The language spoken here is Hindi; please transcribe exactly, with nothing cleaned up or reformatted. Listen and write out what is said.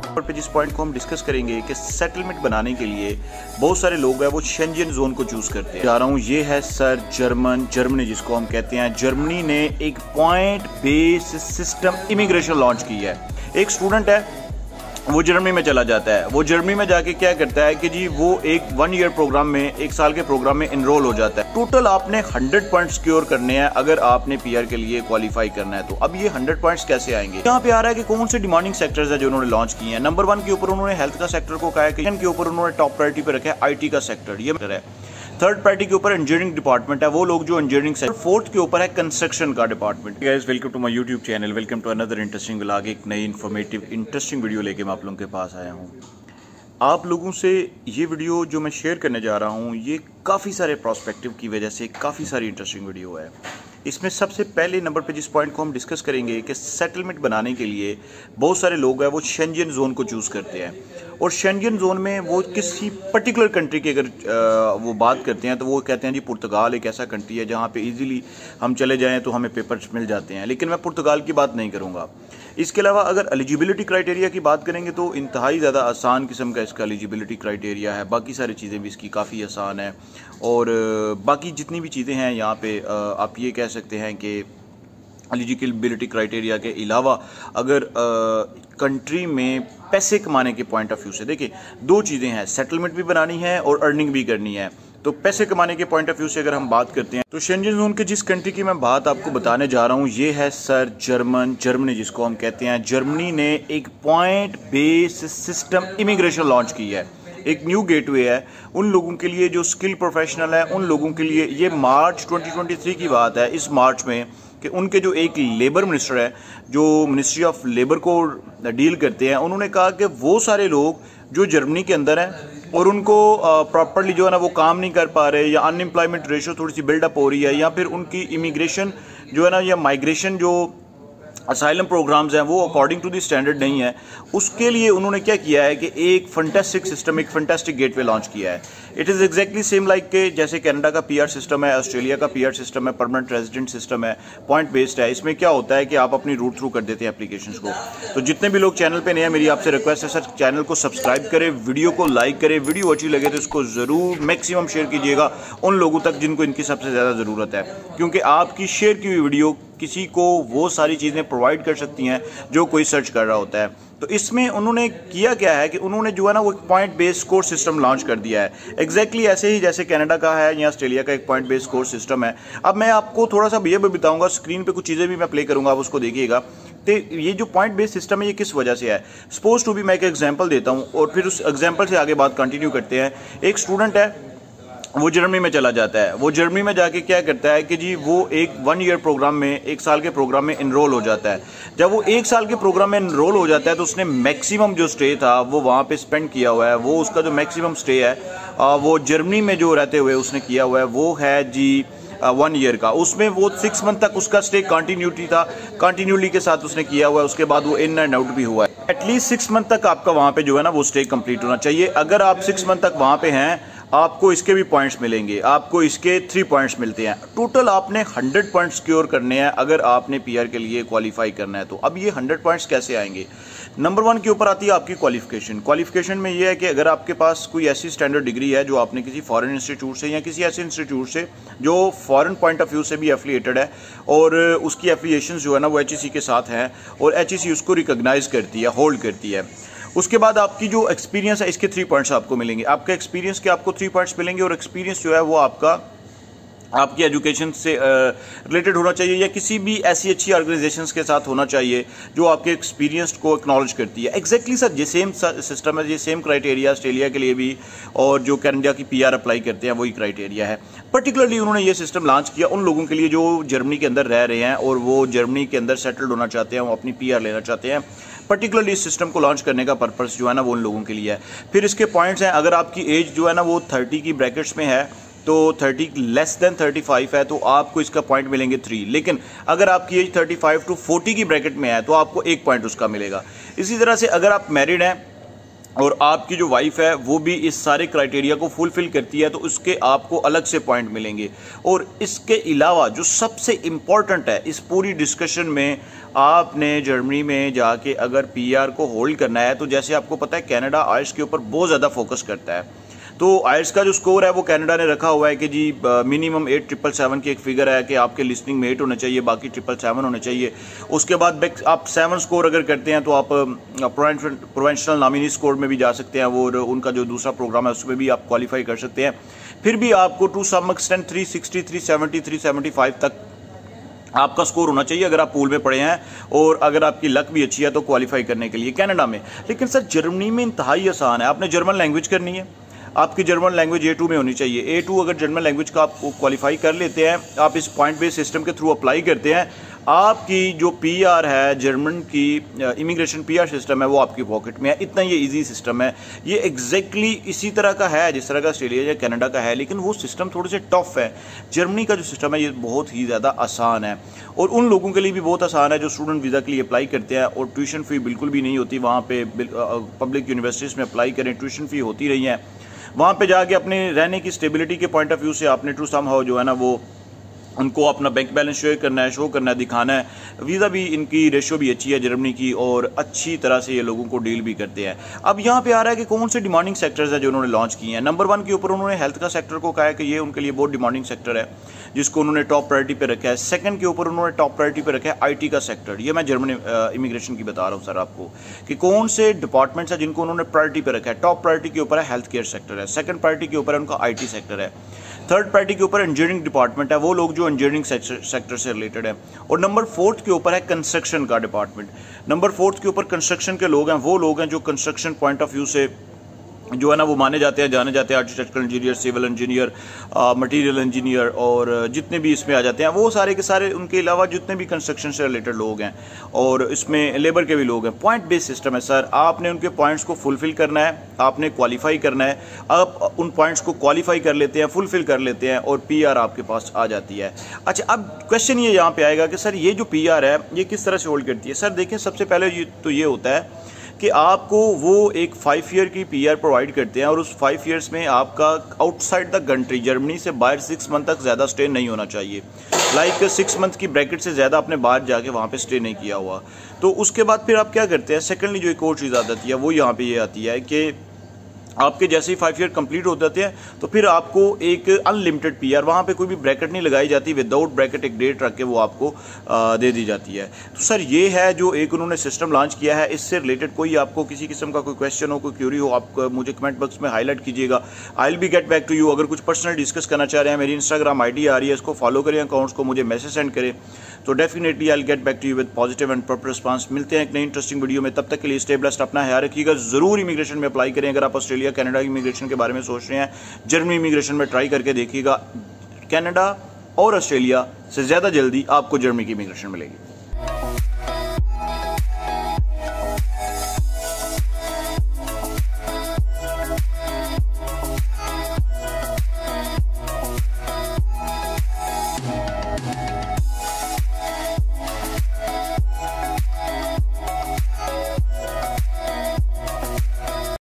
और पे जिस पॉइंट को हम डिस्कस करेंगे कि सेटलमेंट बनाने के लिए बहुत सारे लोग हैं वो शेंजन जोन को चूज करते हैं। जा रहा हूँ, ये है सर जर्मन जर्मनी जिसको हम कहते हैं। जर्मनी ने एक point based system immigration launch की है। एक स्टूडेंट है वो जर्मनी में चला जाता है, वो जर्मनी में जाके क्या करता है कि जी वो एक वन ईयर प्रोग्राम में, एक साल के प्रोग्राम में इनरोल हो जाता है। टोटल आपने हंड्रेड पॉइंट सिक्योर करने हैं अगर आपने पीआर के लिए क्वालिफाई करना है। तो अब ये हंड्रेड पॉइंट्स कैसे आएंगे? यहाँ पे आ रहा है कि कौन से डिमांडिंग सेक्टर्स है जो उन्होंने लॉन्च किए हैं। नंबर वन के ऊपर उन्होंने हेल्थ का सेक्टर को कहा है कि के ऊपर उन्होंने टॉप प्रायोरिटी पे रखा है आईटी का सेक्टर, ये है। थर्ड पार्टी के ऊपर इंजीनियरिंग डिपार्टमेंट है, वो लोग जो इंजीनियरिंग सेक्टर। फोर्थ के ऊपर है कंस्ट्रक्शन का department. Guys, welcome to my YouTube channel, welcome to another interesting vlog. एक नई इन्फॉर्मेटिव इंटरेस्टिंग वीडियो लेके मैं आप लोगों के पास आया हूँ। आप लोगों से ये वीडियो जो मैं शेयर करने जा रहा हूँ, ये काफ़ी सारे प्रोस्पेक्टिव की वजह से काफ़ी सारी इंटरेस्टिंग वीडियो है। इसमें सबसे पहले नंबर पे जिस पॉइंट को हम डिस्कस करेंगे कि सेटलमेंट बनाने के लिए बहुत सारे लोग हैं वो शेंजन जोन को चूज़ करते हैं। और शेंजन जोन में वो किसी पर्टिकुलर कंट्री की अगर वो बात करते हैं तो वो कहते हैं जी पुर्तगाल एक ऐसा कंट्री है जहाँ पे इजीली हम चले जाएं तो हमें पेपर्स मिल जाते हैं। लेकिन मैं पुर्तगाल की बात नहीं करूँगा। इसके अलावा अगर एलिजिबिलिटी क्राइटेरिया की बात करेंगे तो इंतहाई ज़्यादा आसान किस्म का इसका एलिजिबिलिटी क्राइटेरिया है। बाकी सारी चीज़ें भी इसकी काफ़ी आसान है। और बाकी जितनी भी चीज़ें हैं यहाँ पे आप ये कह सकते हैं कि एलिजिबिलिटी क्राइटेरिया के अलावा अगर कंट्री में पैसे कमाने के पॉइंट ऑफ व्यू से, देखिए दो चीज़ें हैं, सेटलमेंट भी बनानी है और अर्निंग भी करनी है। तो पैसे कमाने के पॉइंट ऑफ व्यू से अगर हम बात करते हैं तो शेंजन जोन के जिस कंट्री की मैं बात आपको बताने जा रहा हूँ, ये है सर जर्मन जर्मनी जिसको हम कहते हैं। जर्मनी ने एक point based system immigration launch की है। एक न्यू गेटवे है उन लोगों के लिए जो स्किल प्रोफेशनल है, उन लोगों के लिए। ये मार्च ट्वेंटी ट्वेंटी थ्री की बात है, इस मार्च में, कि उनके जो एक लेबर मिनिस्टर है जो मिनिस्ट्री ऑफ लेबर को डील करते हैं, उन्होंने कहा कि वो सारे लोग जो जर्मनी के अंदर हैं और उनको प्रॉपरली जो है ना वो काम नहीं कर पा रहे, या अनएम्प्लॉयमेंट रेशो थोड़ी सी बिल्डअप हो रही है, या फिर उनकी इमिग्रेशन जो है ना या माइग्रेशन जो असाइलम प्रोग्राम्स हैं वो अकॉर्डिंग टू द स्टैंडर्ड नहीं है, उसके लिए उन्होंने क्या किया है कि एक फंटेस्टिक सिस्टम, एक फंटेस्टिक गेटवे लॉन्च किया है। It is exactly same like के जैसे कनाडा का पीआर सिस्टम है, ऑस्ट्रेलिया का पीआर सिस्टम है, परमानेंट रेजिडेंट सिस्टम है, पॉइंट बेस्ड है। इसमें क्या होता है कि आप अपनी रूट थ्रू कर देते हैं एप्लीकेशंस को। तो जितने भी लोग चैनल पे नए हैं, मेरी आपसे रिक्वेस्ट है सर चैनल को सब्सक्राइब करें, वीडियो को लाइक करें, वीडियो अच्छी लगे तो इसको ज़रूर मैक्सिमम शेयर कीजिएगा उन लोगों तक जिनको इनकी सबसे ज़्यादा ज़रूरत है, क्योंकि आपकी शेयर की हुई वीडियो किसी को वो सारी चीज़ें प्रोवाइड कर सकती हैं जो कोई सर्च कर रहा होता है। तो इसमें उन्होंने किया क्या है कि उन्होंने जो है ना वो एक point based score system launch कर दिया है, एग्जैक्टली ऐसे ही जैसे कनाडा का है या ऑस्ट्रेलिया का एक पॉइंट बेस्ड स्कोर सिस्टम है। अब मैं आपको थोड़ा सा ये भी बताऊंगा, स्क्रीन पे कुछ चीज़ें भी मैं प्ले करूंगा, आप उसको देखिएगा। तो ये जो पॉइंट बेस्ड सिस्टम है ये किस वजह से है, सपोज टू भी मैं एक एग्जाम्पल देता हूँ और फिर उस एग्जाम्पल से आगे बात कंटिन्यू करते हैं। एक स्टूडेंट है वो जर्मनी में चला जाता है, वो जर्मनी में जाके क्या करता है कि जी वो एक वन ईयर प्रोग्राम में, एक साल के प्रोग्राम में इनरोल हो जाता है। जब वो एक साल के प्रोग्राम में इनरोल हो जाता है तो उसने मैक्सिमम जो स्टे था वो वहाँ पे स्पेंड किया हुआ है। वो उसका जो मैक्सिमम स्टे है वो जर्मनी में जो रहते हुए उसने किया हुआ है वो है जी वन ईयर का। उसमें वो सिक्स मंथ तक उसका स्टे कंटिन्यूटी था, कंटिन्यूटी के साथ उसने किया हुआ है। उसके बाद वो इन एंड आउट भी हुआ है। एटलीस्ट सिक्स मंथ तक आपका वहाँ पे जो है ना वो स्टे कंप्लीट होना चाहिए। अगर आप सिक्स मंथ तक वहाँ पे हैं आपको इसके भी पॉइंट्स मिलेंगे, आपको इसके थ्री पॉइंट्स मिलते हैं। टोटल आपने हंड्रेड पॉइंट्स सिक्योर करने हैं अगर आपने पीआर के लिए क्वालिफाई करना है। तो अब ये हंड्रेड पॉइंट्स कैसे आएंगे? नंबर वन के ऊपर आती है आपकी क्वालिफिकेशन। क्वालिफिकेशन में ये है कि अगर आपके पास कोई ऐसी स्टैंडर्ड डिग्री है जो आपने किसी फॉरेन इंस्टीट्यूट से या किसी ऐसे इंस्टीट्यूट से जो फॉरेन पॉइंट ऑफ व्यू से भी एफिलिएटेड है और उसकी एफिलिएशन जो है ना वो एचईसी के साथ है और एचईसी उसको रिकॉग्नाइज करती है, होल्ड करती है। उसके बाद आपकी जो एक्सपीरियंस है इसके थ्री पॉइंट्स आपको मिलेंगे। आपके एक्सपीरियंस के आपको थ्री पॉइंट्स मिलेंगे और एक्सपीरियंस जो है वो आपका आपकी एजुकेशन से रिलेटेड होना चाहिए या किसी भी ऐसी अच्छी ऑर्गेनाइजेशंस के साथ होना चाहिए जो आपके एक्सपीरियंस को एक्नॉलेज करती है। एग्जैक्टली सर ये सेम सिस्टम है, ये सेम क्राइटेरिया ऑस्ट्रेलिया के लिए भी और जो कनाडा की पीआर अप्लाई करते हैं वही क्राइटेरिया है। पर्टिकुलरली उन्होंने ये सिस्टम लॉन्च किया उन लोगों के लिए जो जर्मनी के अंदर रह रहे हैं और वो जर्मनी के अंदर सेटल्ड होना चाहते हैं, वो अपनी पीआर लेना चाहते हैं। पर्टिकुलरली इस सिस्टम को लॉन्च करने का पर्पस जो है ना वो उन लोगों के लिए है। फिर इसके पॉइंट्स हैं, अगर आपकी एज जो है ना वो थर्टी की ब्रैकेट्स में है तो thirty less than thirty five है तो आपको इसका पॉइंट मिलेंगे थ्री। लेकिन अगर आपकी age thirty five to forty की ब्रैकेट में है तो आपको एक पॉइंट उसका मिलेगा। इसी तरह से अगर आप मैरिड हैं और आपकी जो वाइफ है वो भी इस सारे क्राइटेरिया को फुलफिल करती है, तो उसके आपको अलग से पॉइंट मिलेंगे। और इसके अलावा जो सबसे इम्पॉर्टेंट है इस पूरी डिस्कशन में, आपने जर्मनी में जाके अगर पीआर को होल्ड करना है, तो जैसे आपको पता है कनाडा आइल्स के ऊपर बहुत ज़्यादा फोकस करता है। तो आइल्स का जो स्कोर है वो कनाडा ने रखा हुआ है कि जी मिनिमम एट ट्रिपल सेवन की एक फिगर है कि आपके लिसनिंग में एट होना चाहिए, बाकी ट्रिपल सेवन होने चाहिए। उसके बाद आप सेवन स्कोर अगर करते हैं तो आप प्रोवेंशनल नॉमिनी स्कोर में भी जा सकते हैं, वो उनका जो दूसरा प्रोग्राम है उसमें भी आप क्वालिफाई कर सकते हैं। फिर भी आपको to some extent three sixty, three seventy, three seventy five तक आपका स्कोर होना चाहिए अगर आप पूल में पड़े हैं और अगर आपकी लक भी अच्छी है तो क्वालिफाई करने के लिए कनाडा में। लेकिन सर जर्मनी में इंतहाई आसान है, आपने जर्मन लैंग्वेज करनी है, आपकी जर्मन लैंग्वेज ए टू में होनी चाहिए। ए टू अगर जर्मन लैंग्वेज का आप क्वालिफाई कर लेते हैं, आप इस पॉइंट बेस्ड सिस्टम के थ्रू अप्लाई करते हैं, आपकी जो पीआर है जर्मन की इमिग्रेशन पीआर सिस्टम है वो आपकी पॉकेट में है। इतना ये इजी सिस्टम है, ये एग्जैक्टली इसी तरह का है जिस तरह का ऑस्ट्रेलिया या कनाडा का है, लेकिन वो सिस्टम थोड़े से टफ है। जर्मनी का जो सिस्टम है ये बहुत ही ज़्यादा आसान है और उन लोगों के लिए भी बहुत आसान है जो स्टूडेंट वीज़ा के लिए अप्लाई करते हैं और ट्यूशन फ़ी बिल्कुल भी नहीं होती। वहाँ पे पब्लिक यूनिवर्सिटीज़ में अप्लाई करें, ट्यूशन फ़ी होती रही है, वहाँ पे जाके अपने रहने की स्टेबिलिटी के पॉइंट ऑफ व्यू से आपने टू सम हाउ जो है ना वो उनको अपना बैंक बैलेंस शेयर करना है, शो करना है, दिखाना है। वीज़ा भी इनकी रेशो भी अच्छी है जर्मनी की और अच्छी तरह से ये लोगों को डील भी करते हैं। अब यहाँ पे आ रहा है कि कौन से डिमांडिंग सेक्टर्स हैं जो उन्होंने लॉन्च किए हैं। नंबर वन के ऊपर उन्होंने हेल्थ का सेक्टर को कहा है कि ये उनके लिए बहुत डिमांडिंग सेक्टर है जिसको उन्होंने टॉप प्रायोरिटी पे रखा है। सेकंड के ऊपर उन्होंने टॉप प्रायोरिटी पे रखा है आईटी का सेक्टर। ये मैं जर्मन इमिग्रेशन की बता रहा हूँ सर आपको कि कौन से डिपार्टमेंट्स हैं जिनको उन्होंने प्रायोरिटी पे रखा है। टॉप प्रायोरिटी के ऊपर है हेल्थ केयर सेक्टर है, सेकंड प्रायोरिटी के ऊपर है उनका आईटी सेक्टर है, थर्ड प्रायोरिटी के ऊपर इंजीनियरिंग डिपार्टमेंट है, वो लोग जो इंजीनियरिंग सेक्टर से रिलेटेड है, और नंबर फोर्थ के ऊपर है कंस्ट्रक्शन का डिपार्टमेंट। नंबर फोर्थ के ऊपर कंस्ट्रक्शन के लोग हैं, वो लोग हैं जो कंस्ट्रक्शन पॉइंट ऑफ व्यू से जो है ना वो माने जाते हैं, जाने जाते हैं, architectural engineer, civil engineer, material engineer और जितने भी इसमें आ जाते हैं वो सारे के सारे, उनके अलावा जितने भी कंस्ट्रक्शन से रिलेटेड लोग हैं और इसमें लेबर के भी लोग हैं। पॉइंट बेस्ड सिस्टम है सर, आपने उनके पॉइंट्स को फुलफिल करना है, आपने क्वालिफाई करना है। आप उन पॉइंट्स को क्वालिफाई कर लेते हैं, फुलफिल कर लेते हैं और पी आर आपके पास आ जाती है। अच्छा, अब क्वेश्चन ये यहाँ पे आएगा कि सर ये जो पी आर है ये किस तरह से होल्ड करती है। सर देखिए, सबसे पहले ये तो ये होता है कि आपको वो एक फाइव ईयर की पीआर प्रोवाइड करते हैं और उस फाइव ईयर्स में आपका आउटसाइड द कंट्री जर्मनी से बाहर सिक्स मंथ तक ज़्यादा स्टे नहीं होना चाहिए। लाइक सिक्स मंथ की ब्रैकेट से ज़्यादा आपने बाहर जाके वहाँ पे स्टे नहीं किया हुआ। तो उसके बाद फिर आप क्या करते हैं, सेकेंडली जो एक और चीज़ आ जाती है वो यहाँ पे ये यह आती है कि आपके जैसे ही फाइव ईयर कंप्लीट हो जाते हैं तो फिर आपको एक अनलिमिटेड पीआर, वहाँ पे कोई भी ब्रैकेट नहीं लगाई जाती, विदाउट ब्रैकेट एक डेट रख के वो आपको आ, दे दी जाती है। तो सर ये है जो एक उन्होंने सिस्टम लॉन्च किया है। इससे रिलेटेड कोई आपको किसी किस्म का कोई क्वेश्चन हो, कोई क्यूरी हो, आप मुझे कमेंट बॉक्स में हाईलाइट कीजिएगा। I will be get back to you. अगर कुछ पर्सनल डिस्कस करना चाह रहे हैं, मेरी इंस्टाग्राम आई डी आ रही है, इसको फॉलो करें, अकाउंट्स को मुझे मैसेज सेंड करें, तो definitely I will get back to you with positive and proper response. मिलते हैं एक नई इंटरेस्टिंग वीडियो में, तब तक के लिए स्टे ब्लेस्ड, अपना ख्याल रखिएगा। जरूर इमिग्रेशन में अप्लाई करें अगर आप ऑस्ट्रेलिया कनाडा इमिग्रेशन के बारे में सोच रहे हैं। जर्मनी इमिग्रेशन में ट्राई करके देखिएगा, कनाडा और ऑस्ट्रेलिया से ज़्यादा जल्दी आपको जर्मनी की इमिग्रेशन मिलेगी।